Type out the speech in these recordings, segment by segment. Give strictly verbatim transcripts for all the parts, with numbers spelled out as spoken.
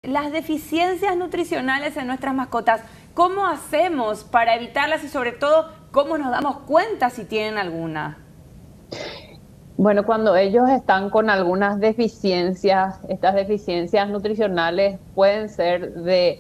Las deficiencias nutricionales en nuestras mascotas, ¿cómo hacemos para evitarlas y sobre todo cómo nos damos cuenta si tienen alguna? Bueno, cuando ellos están con algunas deficiencias, estas deficiencias nutricionales pueden ser de,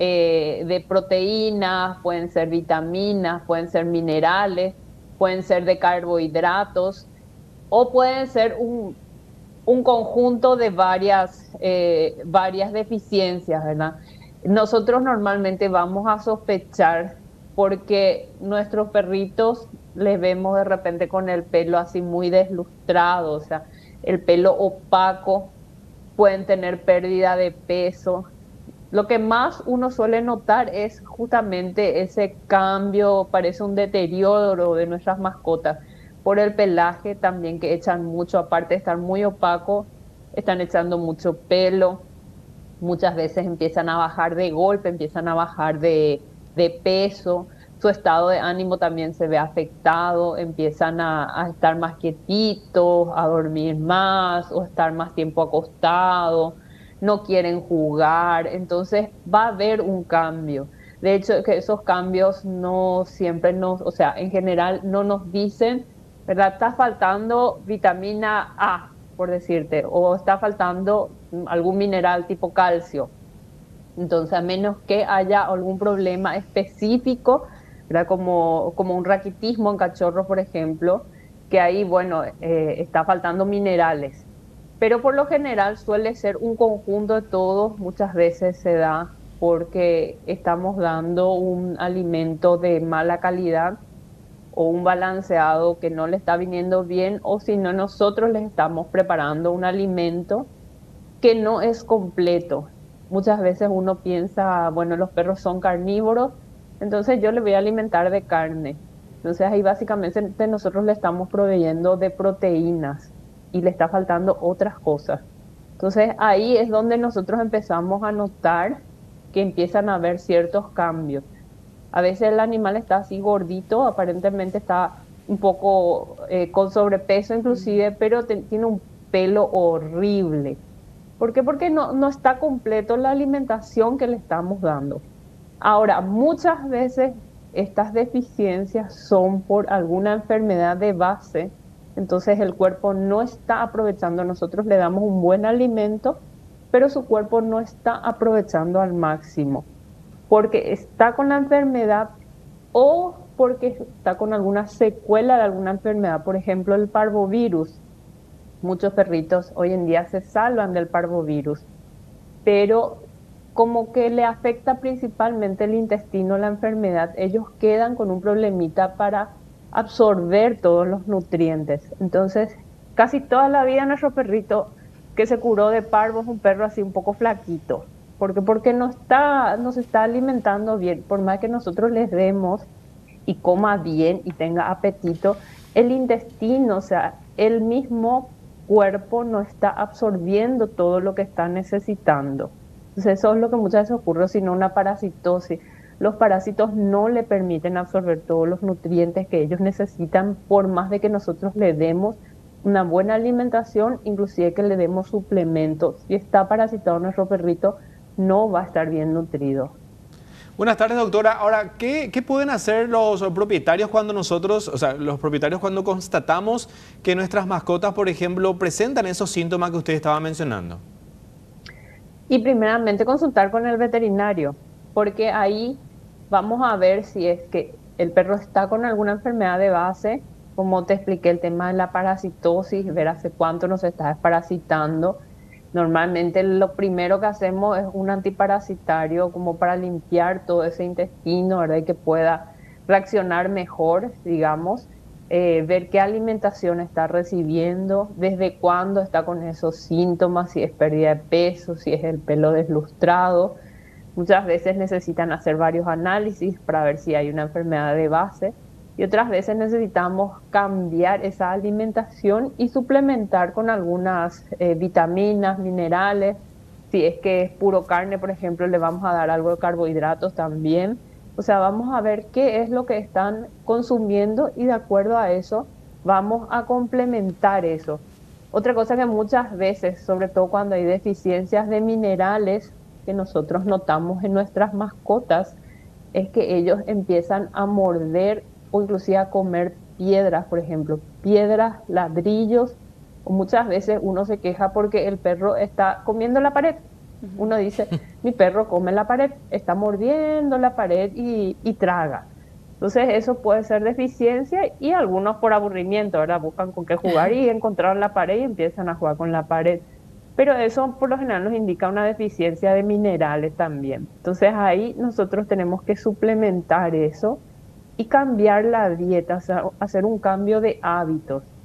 eh, de proteínas, pueden ser vitaminas, pueden ser minerales, pueden ser de carbohidratos o pueden ser un, un conjunto de varias, eh, varias deficiencias, ¿verdad? Nosotros normalmente vamos a sospechar porque nuestros perritos les vemos de repente con el pelo así muy deslustrado, o sea, el pelo opaco, pueden tener pérdida de peso. Lo que más uno suele notar es justamente ese cambio, parece un deterioro de nuestras mascotas por el pelaje también que echan mucho, aparte de estar muy opaco, están echando mucho pelo, muchas veces empiezan a bajar de golpe, empiezan a bajar de, de peso, su estado de ánimo también se ve afectado, empiezan a, a estar más quietitos, a dormir más o estar más tiempo acostados, no quieren jugar, entonces va a haber un cambio. De hecho, que esos cambios no siempre nos, o sea, en general no nos dicen, ¿verdad? Está faltando vitamina A, por decirte, o está faltando mm, algún mineral tipo calcio. Entonces, a menos que haya algún problema específico, ¿verdad? Como, como un raquitismo en cachorros, por ejemplo, que ahí, bueno, eh, está faltando minerales. Pero por lo general suele ser un conjunto de todos, muchas veces se da porque estamos dando un alimento de mala calidad o un balanceado que no le está viniendo bien, o si no, nosotros les estamos preparando un alimento que no es completo. Muchas veces uno piensa, bueno, los perros son carnívoros, entonces yo le voy a alimentar de carne. Entonces ahí básicamente nosotros le estamos proveyendo de proteínas y le está faltando otras cosas. Entonces ahí es donde nosotros empezamos a notar que empiezan a haber ciertos cambios. A veces el animal está así gordito, aparentemente está un poco eh, con sobrepeso inclusive, pero te- tiene un pelo horrible. ¿Por qué? Porque no, no está completo la alimentación que le estamos dando. Ahora, muchas veces estas deficiencias son por alguna enfermedad de base, entonces el cuerpo no está aprovechando, nosotros le damos un buen alimento, pero su cuerpo no está aprovechando al máximo porque está con la enfermedad o porque está con alguna secuela de alguna enfermedad, por ejemplo, el parvovirus. Muchos perritos hoy en día se salvan del parvovirus, pero como que le afecta principalmente el intestino, la enfermedad, ellos quedan con un problemita para absorber todos los nutrientes. Entonces, casi toda la vida nuestro perrito que se curó de parvo es un perro así un poco flaquito. ¿Por qué? Porque no está, no se está alimentando bien. Por más que nosotros les demos y coma bien y tenga apetito, el intestino, o sea, el mismo cuerpo no está absorbiendo todo lo que está necesitando. Entonces eso es lo que muchas veces ocurre, sino una parasitosis. Los parásitos no le permiten absorber todos los nutrientes que ellos necesitan, por más de que nosotros le demos una buena alimentación, inclusive que le demos suplementos. Si está parasitado nuestro perrito, no va a estar bien nutrido. Buenas tardes, doctora. Ahora, ¿qué, qué pueden hacer los propietarios cuando nosotros, o sea, los propietarios cuando constatamos que nuestras mascotas, por ejemplo, presentan esos síntomas que usted estaba mencionando? Y primeramente consultar con el veterinario, porque ahí vamos a ver si es que el perro está con alguna enfermedad de base, como te expliqué el tema de la parasitosis, ver hace cuánto nos está desparasitando. Normalmente lo primero que hacemos es un antiparasitario como para limpiar todo ese intestino, ¿verdad? Y que pueda reaccionar mejor, digamos, eh, ver qué alimentación está recibiendo, desde cuándo está con esos síntomas, si es pérdida de peso, si es el pelo deslustrado. Muchas veces necesitan hacer varios análisis para ver si hay una enfermedad de base y otras veces necesitamos cambiar esa alimentación y suplementar con algunas eh, vitaminas, minerales. Si es que es puro carne, por ejemplo, le vamos a dar algo de carbohidratos también. O sea, vamos a ver qué es lo que están consumiendo y de acuerdo a eso vamos a complementar eso. Otra cosa que muchas veces, sobre todo cuando hay deficiencias de minerales, que nosotros notamos en nuestras mascotas es que ellos empiezan a morder o inclusive a comer piedras, por ejemplo, piedras, ladrillos, o muchas veces uno se queja porque el perro está comiendo la pared. Uno dice, mi perro come la pared, está mordiendo la pared y, y traga. Entonces eso puede ser deficiencia y algunos por aburrimiento, ¿verdad? Buscan con qué jugar y encontraron la pared y empiezan a jugar con la pared. Pero eso por lo general nos indica una deficiencia de minerales también. Entonces ahí nosotros tenemos que suplementar eso y cambiar la dieta, o sea, hacer un cambio de hábitos.